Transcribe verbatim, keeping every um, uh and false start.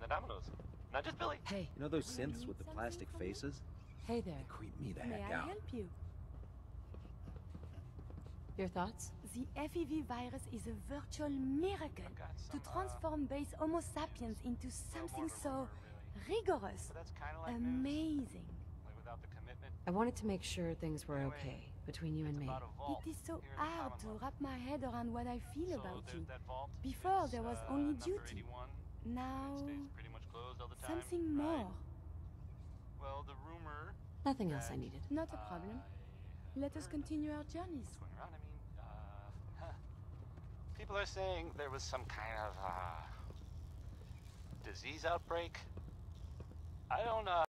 Domino's. Not just Billy. Hey. You know those synths with the plastic faces? Hey there. They creep me the May heck I out. help you? Your thoughts? The F E V virus is a virtual miracle I've got to some, uh, transform base Homo sapiens into something so rigorous, But that's kind of like news. amazing. Like without the commitment. I wanted to make sure things were Anyway, okay between you and It's me. about a vault It is so here in the hard to Commonwealth. wrap my head around what I feel So about there's you. that vault. Before, It's, there was uh, only number duty. eighty-one. Now, It stays pretty much closed all the time. something right? more. Well, the rumor. Nothing else I that needed. Not a problem. I Let us heard continue our journeys. what's going around. I mean, uh, huh. People are saying there was some kind of uh, disease outbreak. I don't uh